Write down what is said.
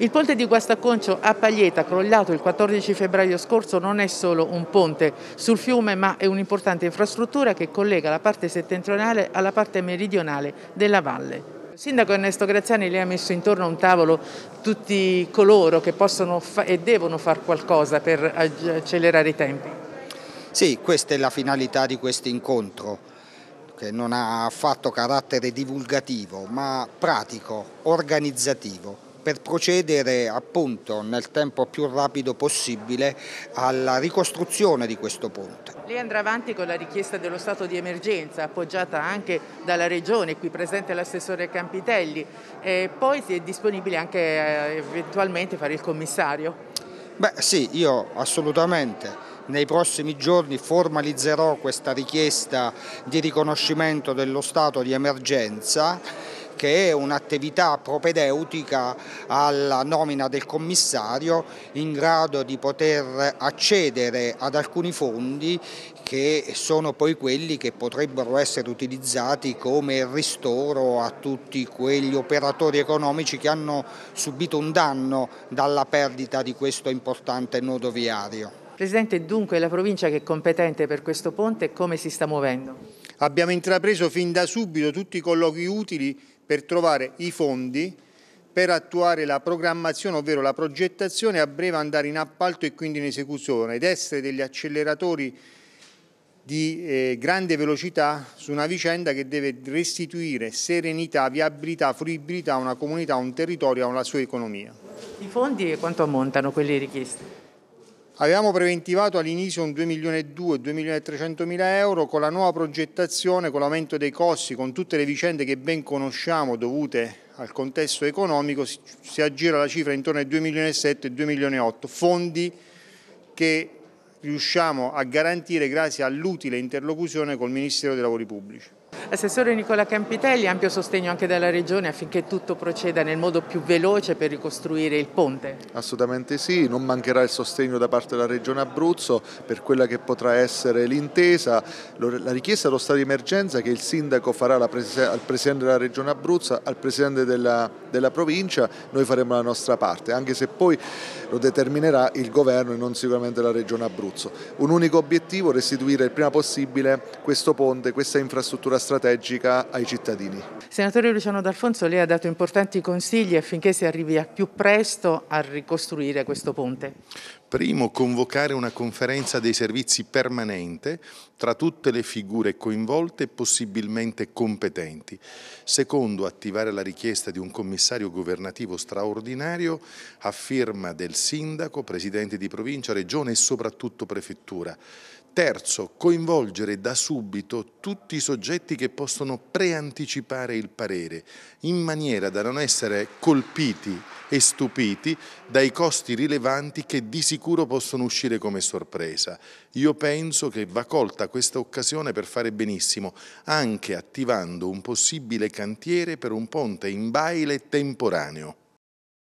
Il ponte di Guastacconcio a Paglieta, crollato il 14 febbraio scorso, non è solo un ponte sul fiume, ma è un'importante infrastruttura che collega la parte settentrionale alla parte meridionale della valle. Il sindaco Ernesto Graziani le ha messo intorno a un tavolo tutti coloro che possono e devono fare qualcosa per accelerare i tempi. Sì, questa è la finalità di questo incontro, che non ha affatto carattere divulgativo, ma pratico, organizzativo, per procedere appunto nel tempo più rapido possibile alla ricostruzione di questo ponte. Lei andrà avanti con la richiesta dello stato di emergenza, appoggiata anche dalla Regione, qui presente l'assessore Campitelli, e poi si è disponibile anche eventualmente fare il commissario? Beh sì, io assolutamente. Nei prossimi giorni formalizzerò questa richiesta di riconoscimento dello stato di emergenza, che è un'attività propedeutica alla nomina del commissario in grado di poter accedere ad alcuni fondi che sono poi quelli che potrebbero essere utilizzati come ristoro a tutti quegli operatori economici che hanno subito un danno dalla perdita di questo importante nodo viario. Presidente, dunque la provincia che è competente per questo ponte come si sta muovendo? Abbiamo intrapreso fin da subito tutti i colloqui utili per trovare i fondi per attuare la programmazione, ovvero la progettazione, a breve andare in appalto e quindi in esecuzione ed essere degli acceleratori di grande velocità su una vicenda che deve restituire serenità, viabilità, fruibilità a una comunità, a un territorio, a una sua economia. I fondi quanto ammontano quelli richiesti? Avevamo preventivato all'inizio un 2 milioni e 2 milioni e 300 mila euro. Con la nuova progettazione, con l'aumento dei costi, con tutte le vicende che ben conosciamo dovute al contesto economico, si aggira la cifra intorno ai 2 milioni e 7 e 2 milioni e 8, fondi che riusciamo a garantire grazie all'utile interlocuzione col Ministero dei Lavori Pubblici. Assessore Nicola Campitelli, ampio sostegno anche dalla Regione affinché tutto proceda nel modo più veloce per ricostruire il ponte? Assolutamente sì, non mancherà il sostegno da parte della Regione Abruzzo per quella che potrà essere l'intesa, la richiesta dello stato di emergenza che il Sindaco farà al Presidente della Regione Abruzzo, al Presidente della Provincia. Noi faremo la nostra parte, anche se poi lo determinerà il Governo e non sicuramente la Regione Abruzzo. Un unico obiettivo: restituire il prima possibile questo ponte, questa infrastruttura strategica ai cittadini. Senatore Luciano D'Alfonso, lei ha dato importanti consigli affinché si arrivi a più presto a ricostruire questo ponte. Primo, convocare una conferenza dei servizi permanente tra tutte le figure coinvolte e possibilmente competenti. Secondo, attivare la richiesta di un commissario governativo straordinario a firma del sindaco, presidente di provincia, regione e soprattutto prefettura. Terzo, coinvolgere da subito tutti i soggetti che possono preanticipare il parere, in maniera da non essere colpiti e stupiti dai costi rilevanti che di sicuro possono uscire come sorpresa. Io penso che va colta questa occasione per fare benissimo, anche attivando un possibile cantiere per un ponte in baile temporaneo.